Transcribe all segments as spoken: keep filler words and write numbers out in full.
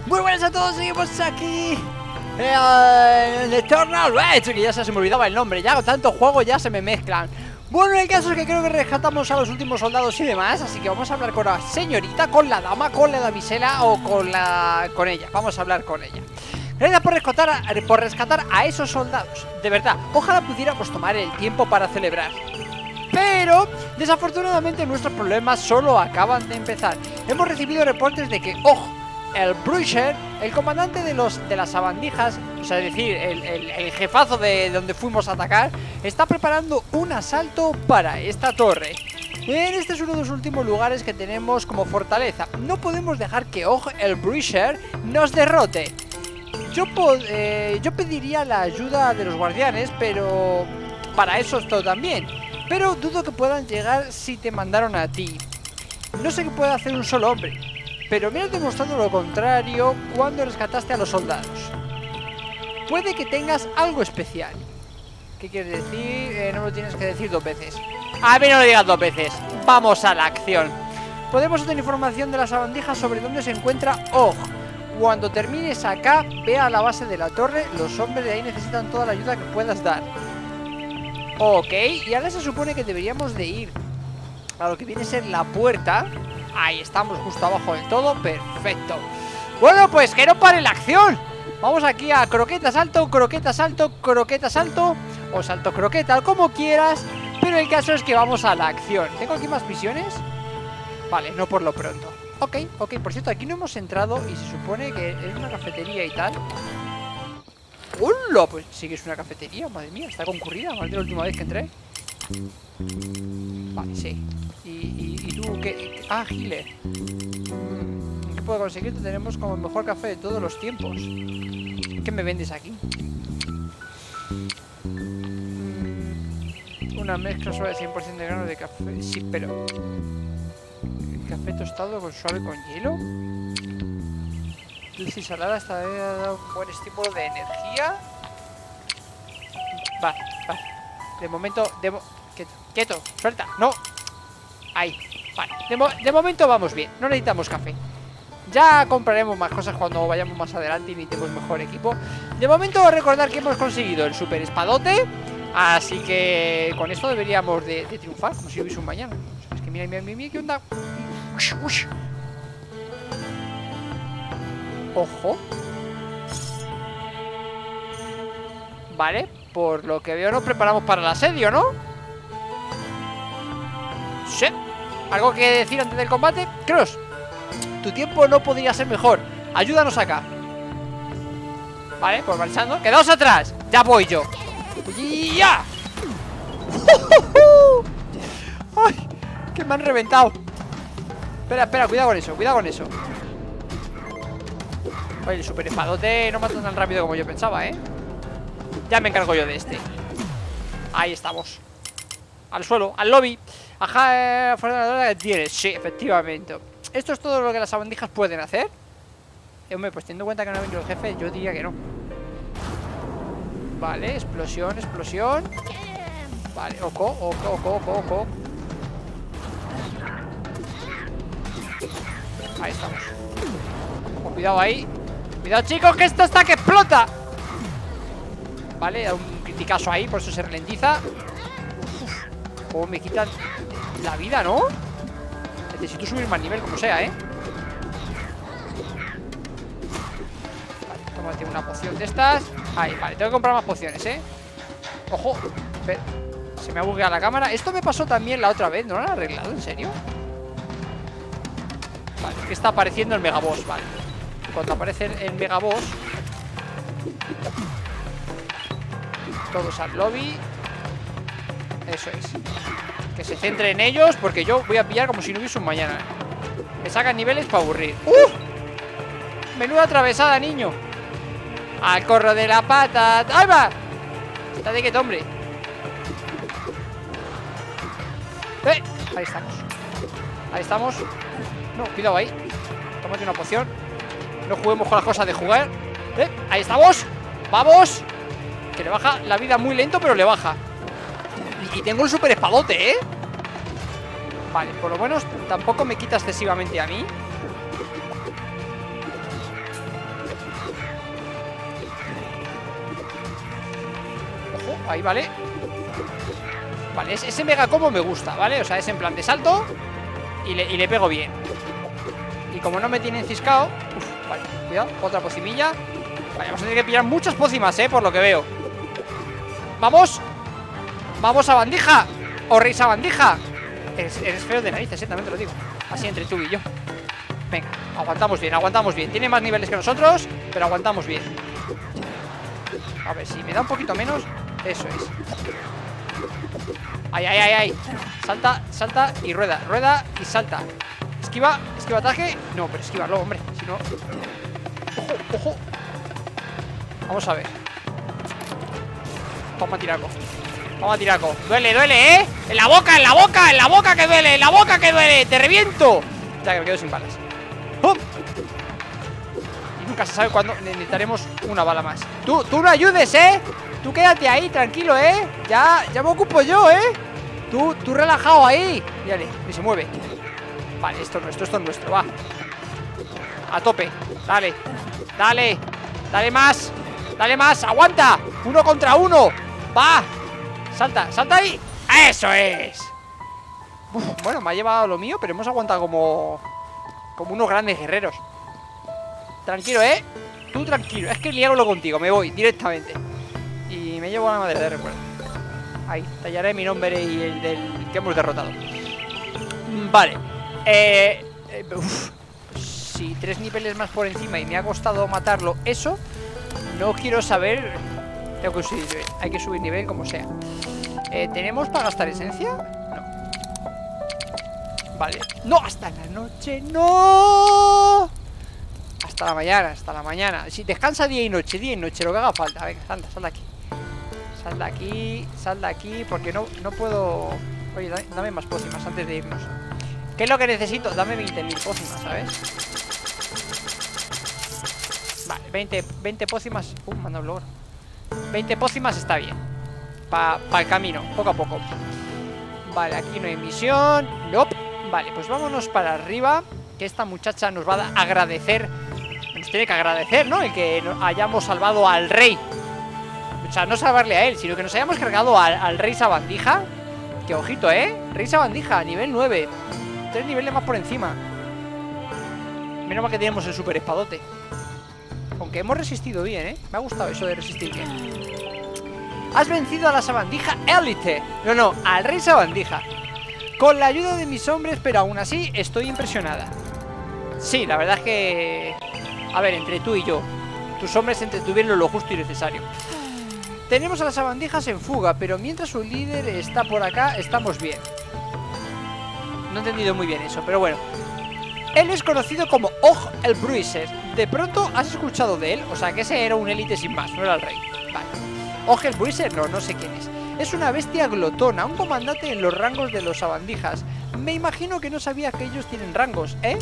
Muy buenas a todos, seguimos aquí en el Eternal Rage, que ya se me olvidaba el nombre, ya con tanto juego ya se me mezclan. Bueno, el caso es que creo que rescatamos a los últimos soldados y demás, así que vamos a hablar con la señorita, con la dama, con la damisela o con la... con ella, vamos a hablar con ella. Gracias por rescatar, a, por rescatar a esos soldados, de verdad, ojalá pudiéramos tomar el tiempo para celebrar. Pero, desafortunadamente, nuestros problemas solo acaban de empezar. Hemos recibido reportes de que, ojo, el Bruiser, el comandante de los de las sabandijas, o sea, es decir, el, el, el jefazo de donde fuimos a atacar, está preparando un asalto para esta torre. Este es uno de los últimos lugares que tenemos como fortaleza. No podemos dejar que, ojo, el Bruiser nos derrote. Yo, eh, yo pediría la ayuda de los guardianes, pero para eso esto también. Pero dudo que puedan llegar si te mandaron a ti. No sé qué puede hacer un solo hombre, pero me has demostrado lo contrario cuando rescataste a los soldados. Puede que tengas algo especial. ¿Qué quieres decir? Eh, no lo tienes que decir dos veces. A mí no lo digas dos veces. Vamos a la acción. Podemos obtener información de las sabandijas sobre dónde se encuentra Og. Cuando termines acá, ve a la base de la torre. Los hombres de ahí necesitan toda la ayuda que puedas dar. Ok, y ahora se supone que deberíamos de ir a lo que viene a ser la puerta. Ahí estamos, justo abajo del todo, perfecto. Bueno, pues que no pare la acción. Vamos aquí a croqueta, salto, croqueta, salto, croqueta, salto o salto, croqueta, como quieras. Pero el caso es que vamos a la acción. ¿Tengo aquí más misiones? Vale, no por lo pronto. Ok, ok, por cierto, aquí no hemos entrado y se supone que es una cafetería y tal. ¡Hola! Pues sí que es una cafetería, madre mía, está concurrida, más de la última vez que entré. Vale, sí. ¿Y, y, y tú qué? qué? Ah, Gile. ¿Qué puedo conseguir? Tenemos como el mejor café de todos los tiempos. ¿Qué me vendes aquí? Una mezcla suave de cien por ciento de granos de café. Sí, pero... ¿café tostado con suave con hielo? Dulce y salada, esta vez ha dado un buen estímulo de energía. Vale, vale. De momento, de mo quieto, quieto, suelta, no. Ahí, vale. De, mo de momento vamos bien, no necesitamos café. Ya compraremos más cosas cuando vayamos más adelante y necesitemos mejor equipo. De momento recordar que hemos conseguido el super espadote. Así que con esto deberíamos de, de triunfar, como si hubiese un mañana. Es que mira, mira, mira, mira, ¿qué onda? Ush, ush. Ojo. Vale, por lo que veo nos preparamos para el asedio, ¿no? Sí. ¿Algo que decir antes del combate? Cross, tu tiempo no podría ser mejor. Ayúdanos acá. Vale, pues marchando. ¡Quedaos atrás! ¡Ya voy yo! ¡Ya! ¡Ay! ¡Que me han reventado! Espera, espera, cuidado con eso, cuidado con eso. Oye, el super espadote no mata tan rápido como yo pensaba, ¿eh? Ya me encargo yo de este. Ahí estamos. Al suelo, al lobby. Ajá, fuera de la que tienes. Sí, efectivamente. ¿Esto es todo lo que las sabandijas pueden hacer? Eh, hombre, pues teniendo en cuenta que no ha venido el jefe, yo diría que no. Vale, explosión, explosión. Vale, oco, oco, oco, oco, oco. Ahí estamos. Con cuidado ahí. Cuidado, chicos, que esto está que explota. Vale, da un criticazo ahí, por eso se ralentiza. Uf, cómo me quitan la vida, ¿no? Necesito subir más nivel, como sea, ¿eh? Vale, tómate una poción de estas. Ahí, vale, tengo que comprar más pociones, ¿eh? Ojo, espera. Se me ha bugueado la cámara. Esto me pasó también la otra vez, ¿no lo han arreglado? ¿En serio? Vale, que está apareciendo el megaboss, vale. Cuando aparece el megaboss, todos al lobby. Eso es. Que se centre en ellos, porque yo voy a pillar como si no hubiese un mañana. Me sacan niveles para aburrir. ¡Uh! Menuda atravesada, niño. Al corro de la pata. ¡Ahí va! Estate quieto, hombre. ¡Eh! Ahí estamos. Ahí estamos. No, cuidado ahí. Tómate una poción. No juguemos con las cosas de jugar. ¡Eh! Ahí estamos. ¡Vamos! Que le baja la vida muy lento, pero le baja. Y, y tengo un super espadote, ¿eh? Vale, por lo menos tampoco me quita excesivamente a mí. Ahí, vale. Vale, ese, ese mega combo me gusta, ¿vale? O sea, es en plan de salto y le, y le pego bien. Y como no me tienen ciscado, uf, vale, cuidado, otra pocimilla. Vale, vamos a tener que pillar muchas pócimas, eh, por lo que veo. Vamos. Vamos a bandija. O rey a bandija. Eres, eres feo de narices, eh, también te lo digo. Así entre tú y yo. Venga, aguantamos bien, aguantamos bien. Tiene más niveles que nosotros, pero aguantamos bien. A ver, si me da un poquito menos. Eso es. Ay, ay, ay, ay. Salta, salta y rueda, rueda y salta. Esquiva, esquiva ataque. No, pero esquivarlo, hombre. Si no. Ojo, ojo. Vamos a ver. Vamos a tiraco. Vamos a tiraco. Duele, duele, ¿eh? En la boca, en la boca, en la boca que duele, en la boca que duele. Te reviento. Ya que me quedo sin balas. ¡Oh! Y nunca se sabe cuándo necesitaremos una bala más. Tú, tú no ayudes, ¿eh? Tú quédate ahí, tranquilo, ¿eh? Ya, ya me ocupo yo, ¿eh? Tú, tú relajado ahí. Mírale, y se mueve. Vale, esto es nuestro, esto es nuestro, va. A tope, dale. Dale, dale más. Dale más, aguanta. Uno contra uno, va. Salta, salta ahí. ¡Eso es! Uf, bueno, me ha llevado lo mío, pero hemos aguantado como Como unos grandes guerreros. Tranquilo, ¿eh? Tú tranquilo, es que liárolo contigo, me voy directamente. Y me llevo a la madera de recuerdo. Ahí, tallaré mi nombre y el del que hemos derrotado. Vale. Eh, eh uf, si tres niveles más por encima y me ha costado matarlo eso, no quiero saber. Tengo que subir nivel, hay que subir nivel como sea. eh, ¿Tenemos para gastar esencia? No. Vale. No, hasta la noche, no. Hasta la mañana, hasta la mañana. Si descansa día y noche, día y noche, lo que haga falta. Venga, salta, sal de aquí. Sal de aquí, sal de aquí. Porque no, no puedo. Oye, dame, dame más pócimas antes de irnos. ¿Qué es lo que necesito? Dame veinte mil pócimas, ¿sabes? Vale, veinte, veinte pócimas. Uh, manda un logro. veinte pócimas está bien. Para pa el camino, poco a poco. Vale, aquí no hay misión. Nope. Vale, pues vámonos para arriba. Que esta muchacha nos va a agradecer. Nos tiene que agradecer, ¿no? El que hayamos salvado al rey. O sea, no salvarle a él, sino que nos hayamos cargado al, al rey Sabandija. Que ojito, ¿eh? Rey Sabandija, nivel nueve. Tres niveles más por encima. Menos mal que tenemos el super espadote. Aunque hemos resistido bien, ¿eh? Me ha gustado eso de resistir bien. Has vencido a la Sabandija élite. No, no, al rey Sabandija. Con la ayuda de mis hombres, pero aún así estoy impresionada. Sí, la verdad es que... A ver, entre tú y yo, tus hombres entretuvieron lo justo y necesario. Tenemos a las sabandijas en fuga, pero mientras su líder está por acá, estamos bien. No he entendido muy bien eso, pero bueno. Él es conocido como Og el Bruiser. ¿De pronto has escuchado de él? O sea, que ese era un élite sin más, no era el rey. Vale. Og el Bruiser, no, no sé quién es. Es una bestia glotona, un comandante en los rangos de los sabandijas. Me imagino que no sabía que ellos tienen rangos, ¿eh?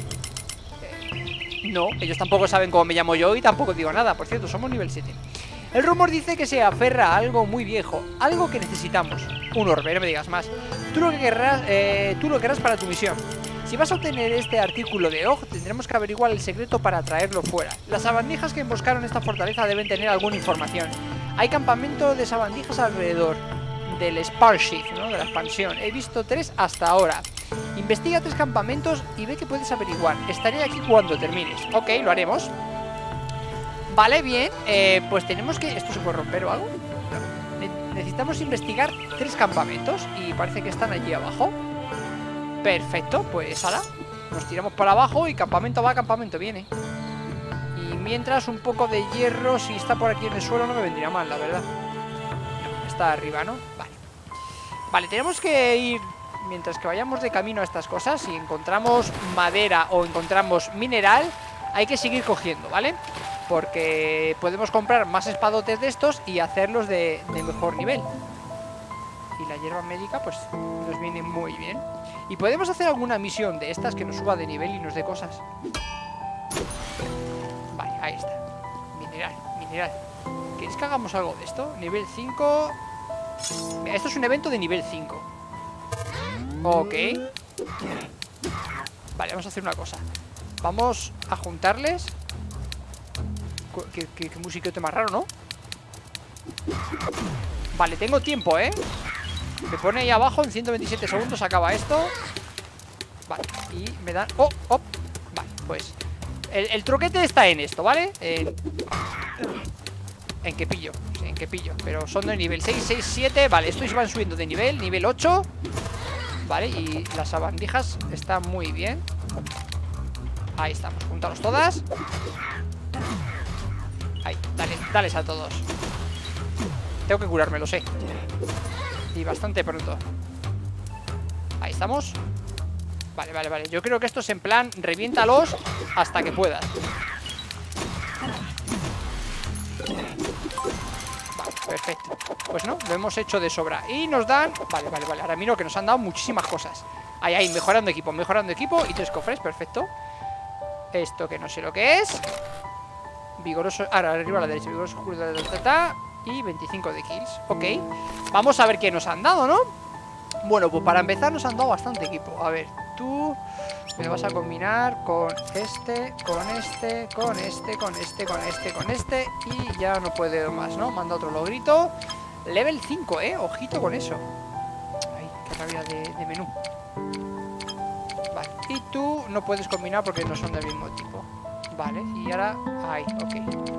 eh no, ellos tampoco saben cómo me llamo yo y tampoco digo nada. Por cierto, somos nivel siete. El rumor dice que se aferra a algo muy viejo, algo que necesitamos. Un orbe, no me digas más. Tú lo que querrás, eh, tú lo querrás para tu misión. Si vas a obtener este artículo de Og, tendremos que averiguar el secreto para traerlo fuera. Las sabandijas que emboscaron esta fortaleza deben tener alguna información. Hay campamento de sabandijas alrededor del Sparship, ¿no? De la expansión. He visto tres hasta ahora. Investiga tres campamentos y ve que puedes averiguar. Estaré aquí cuando termines. Ok, lo haremos. Vale, bien, eh, pues tenemos que... ¿Esto se puede romper o algo? No. Ne necesitamos investigar tres campamentos y parece que están allí abajo. Perfecto, pues ahora nos tiramos para abajo y campamento va, campamento viene. Y mientras un poco de hierro, si está por aquí en el suelo, no me vendría mal, la verdad. No, está arriba, ¿no? Vale. Vale, tenemos que ir... Mientras que vayamos de camino a estas cosas, si encontramos madera o encontramos mineral, hay que seguir cogiendo, ¿vale? Porque podemos comprar más espadotes de estos y hacerlos de, de mejor nivel. Y la hierba médica pues nos viene muy bien. Y podemos hacer alguna misión de estas que nos suba de nivel y nos dé cosas. Vale, ahí está. Mineral, mineral. ¿Queréis que hagamos algo de esto? Nivel cinco. Mira, esto es un evento de nivel cinco. Ok. Vale, vamos a hacer una cosa. Vamos a juntarles. Qué, qué, qué musiquete más raro, ¿no? Vale, tengo tiempo, ¿eh? Me pone ahí abajo, en ciento veintisiete segundos acaba esto. Vale, y me dan... ¡Oh! ¡Oh! Vale, pues el, el truquete está en esto, ¿vale? En... En que pillo, sí, en que pillo. Pero son de nivel seis, seis, siete. Vale, estos van subiendo de nivel, nivel ocho. Vale, y las sabandijas están muy bien. Ahí estamos, juntaros todas. Ahí, dale, dales a todos. Tengo que curarme, lo sé. Y bastante pronto. Ahí estamos. Vale, vale, vale. Yo creo que esto es en plan, reviéntalos hasta que puedas. Vale, perfecto. Pues no, lo hemos hecho de sobra. Y nos dan... Vale, vale, vale. Ahora miro que nos han dado muchísimas cosas. Ahí, ahí, mejorando equipo, mejorando equipo. Y tres cofres, perfecto. Esto que no sé lo que es. Vigoroso... Ahora, arriba a la derecha. Vigoroso... Y veinticinco de kills. Ok. Vamos a ver qué nos han dado, ¿no? Bueno, pues para empezar nos han dado bastante equipo. A ver, tú me vas a combinar con este, con este, con este, con este, con este, con este. Y ya no puedo más, ¿no? Manda otro logrito. Level cinco, ¿eh? Ojito con eso. Ay, qué rabia de, de menú. Vale, y tú no puedes combinar porque no son del mismo tipo. Vale, y ahora... Ahí, ok.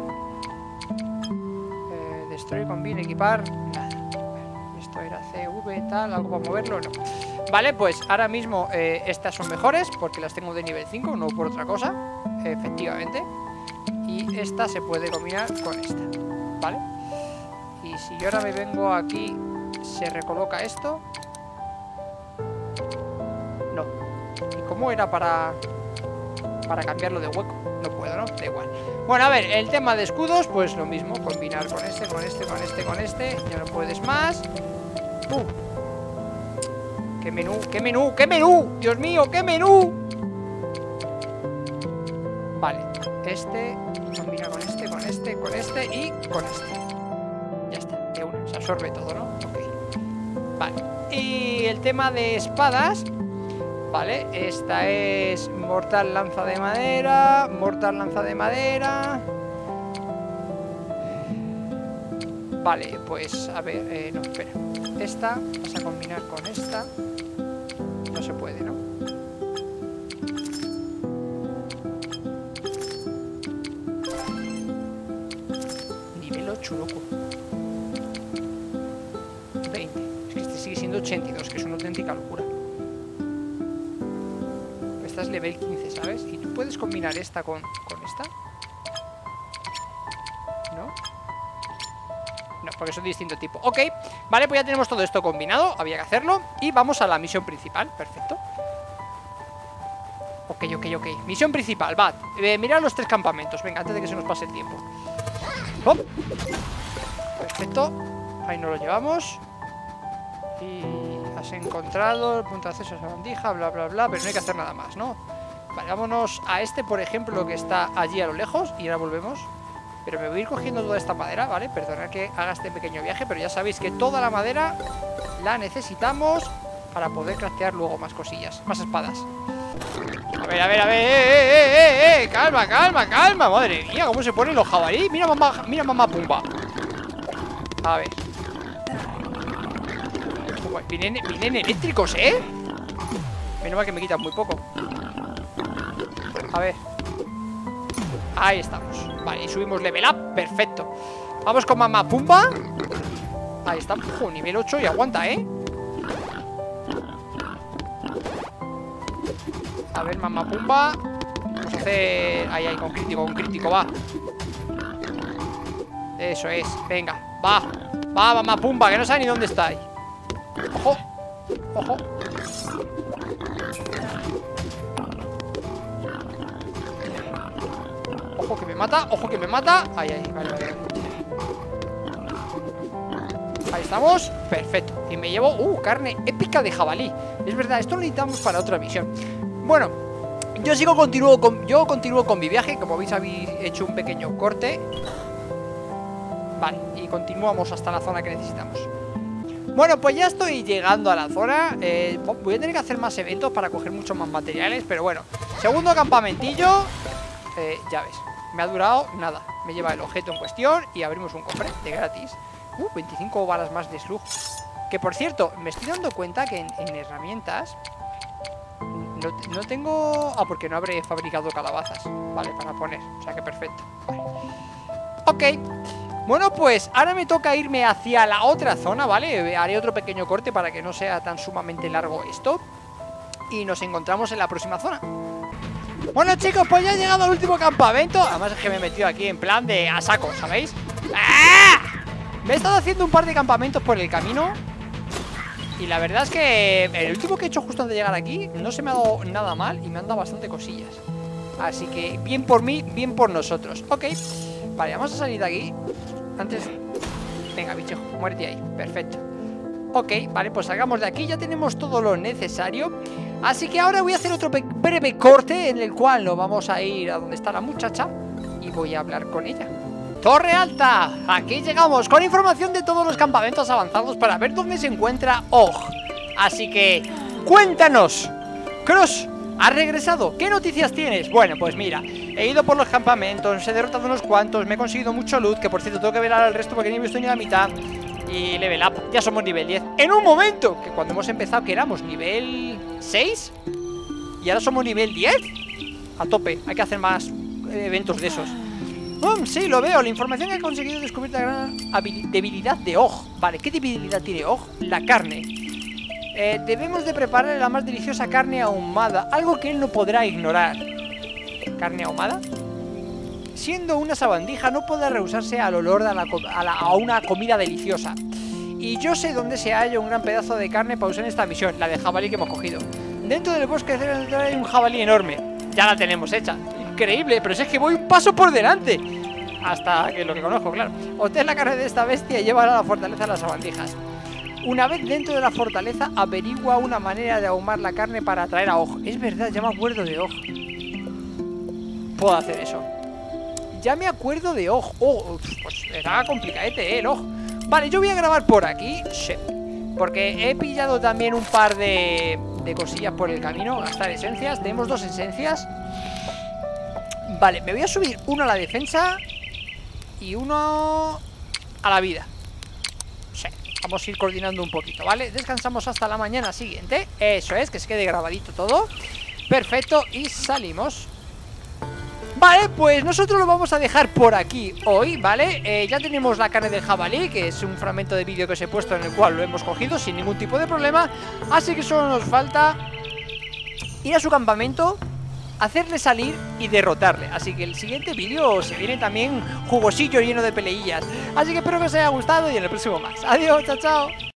eh, Destroy, combine, equipar. Nada. Esto era C V, tal, algo para moverlo, no. Vale, pues ahora mismo eh, estas son mejores porque las tengo de nivel cinco, no por otra cosa. Efectivamente. Y esta se puede combinar con esta. Vale. Y si yo ahora me vengo aquí, se recoloca esto. No. ¿Y cómo era para para cambiarlo de hueco? No puedo, ¿no? Da igual. Bueno, a ver, el tema de escudos, pues lo mismo. Combinar con este, con este, con este, con este. Ya no puedes más. ¡Uh! ¡Qué menú! ¡Qué menú! ¡Qué menú! ¡Dios mío! ¡Qué menú! Vale. Este combina con este, con este, con este y con este. Ya está. De una. Se absorbe todo, ¿no? Ok. Vale. Y el tema de espadas... Vale, esta es mortal lanza de madera, mortal lanza de madera. Vale, pues a ver, eh, no, espera. Esta vas a combinar con esta. No se puede, ¿no? Nivel ocho, loco. veinte. Es que este sigue siendo ochenta y dos, que es una auténtica locura. Esta es level quince, ¿sabes? Y tú puedes combinar esta con, con esta. ¿No? No, porque son de distinto tipo. Ok, vale, pues ya tenemos todo esto combinado. Había que hacerlo. Y vamos a la misión principal. Perfecto. Ok, ok, ok. Misión principal, va. Eh, mirad los tres campamentos. Venga, antes de que se nos pase el tiempo. ¡Hop! Perfecto. Ahí nos lo llevamos. Y... has encontrado el punto de acceso a esa bandija, bla, bla, bla. Pero no hay que hacer nada más, ¿no? Vale, vámonos a este, por ejemplo, que está allí a lo lejos. Y ahora volvemos. Pero me voy a ir cogiendo toda esta madera, ¿vale? Perdonad que haga este pequeño viaje, pero ya sabéis que toda la madera la necesitamos para poder craftear luego más cosillas, más espadas. A ver, a ver, a ver, eh, eh, eh, eh, calma, calma, calma. Madre mía, cómo se ponen los jabalí. Mira mamá, mira mamá Pumba. A ver. Vienen, vienen eléctricos, ¿eh? Menos mal que me quitan muy poco. A ver. Ahí estamos. Vale, y subimos level up, perfecto. Vamos con mamá Pumba. Ahí está, uh, nivel ocho y aguanta, ¿eh? A ver, mamá Pumba. Vamos a hacer... Ahí, ahí, con crítico, con crítico, va. Eso es, venga, va. Va, mamá Pumba, que no sabe ni dónde está ahí. Ojo, ojo. Ojo que me mata, ojo que me mata. Ahí, ahí, vale, vale, vale. Ahí estamos, perfecto. Y me llevo, uh, carne épica de jabalí. Es verdad, esto lo necesitamos para otra misión. Bueno, yo sigo, continúo con, yo continúo con mi viaje. Como veis, habéis hecho un pequeño corte. Vale, y continuamos hasta la zona que necesitamos. Bueno, pues ya estoy llegando a la zona. eh, Voy a tener que hacer más eventos para coger muchos más materiales. Pero bueno, segundo campamentillo. eh, Ya ves, me ha durado nada. Me lleva el objeto en cuestión y abrimos un cofre de gratis. Uh, veinticinco balas más de slug. Que por cierto, me estoy dando cuenta que en, en herramientas no, no tengo... Ah, porque no habré fabricado calabazas. Vale, para poner, o sea que perfecto. Vale. Ok. Bueno, pues ahora me toca irme hacia la otra zona, ¿vale? Haré otro pequeño corte para que no sea tan sumamente largo esto. Y nos encontramos en la próxima zona. Bueno, chicos, pues ya he llegado al último campamento. Además es que me he metido aquí en plan de a saco, ¿sabéis? ¡Ah! Me he estado haciendo un par de campamentos por el camino. Y la verdad es que el último que he hecho justo antes de llegar aquí no se me ha dado nada mal y me han dado bastante cosillas. Así que bien por mí, bien por nosotros. Ok, vale, vamos a salir de aquí. Antes... Venga, bicho, muérete ahí, perfecto. Ok, vale, pues salgamos de aquí. Ya tenemos todo lo necesario. Así que ahora voy a hacer otro breve corte en el cual nos vamos a ir a donde está la muchacha y voy a hablar con ella. Torre Alta, aquí llegamos con información de todos los campamentos avanzados para ver dónde se encuentra Og. Así que, cuéntanos, Cross, ¿has regresado? ¿Qué noticias tienes? Bueno, pues mira, he ido por los campamentos, he derrotado unos cuantos, me he conseguido mucho loot, que por cierto tengo que velar al resto porque ni he visto ni la mitad. Y level up, ya somos nivel diez. En un momento, que cuando hemos empezado que éramos nivel seis y ahora somos nivel diez. A tope, hay que hacer más eventos de esos. Um, sí, lo veo, la información que he conseguido descubrir la gran debilidad de Og. Vale, ¿qué debilidad tiene Og? La carne. eh, Debemos de preparar la más deliciosa carne ahumada, algo que él no podrá ignorar. ¿Carne ahumada? Siendo una sabandija no podrá rehusarse al olor a, la, a, la, a una comida deliciosa. Y yo sé dónde se halla un gran pedazo de carne para usar en esta misión, la de jabalí que hemos cogido. Dentro del bosque hay un jabalí enorme. Ya la tenemos hecha. Increíble, pero si es que voy un paso por delante. Hasta que lo que conozco, claro. Obtén la carne de esta bestia y llévala a la fortaleza de las sabandijas. Una vez dentro de la fortaleza, averigua una manera de ahumar la carne para atraer a Og. Es verdad, ya me acuerdo de Og. Puedo hacer eso. Ya me acuerdo de Og. Oh, pues era complicadete, eh, el Og. Vale, yo voy a grabar por aquí. Sí. Porque he pillado también un par de, de cosillas por el camino. Gastar esencias. Tenemos dos esencias. Vale, me voy a subir uno a la defensa y uno a la vida. Sí, vamos a ir coordinando un poquito, ¿vale? Descansamos hasta la mañana siguiente. Eso es, que se quede grabadito todo. Perfecto, y salimos. Vale, pues nosotros lo vamos a dejar por aquí hoy, ¿vale? Eh, ya tenemos la carne del jabalí, que es un fragmento de vídeo que os he puesto en el cual lo hemos cogido sin ningún tipo de problema. Así que solo nos falta ir a su campamento, hacerle salir y derrotarle. Así que el siguiente vídeo se viene también jugosillo, lleno de peleillas. Así que espero que os haya gustado y en el próximo más. Adiós, chao, chao.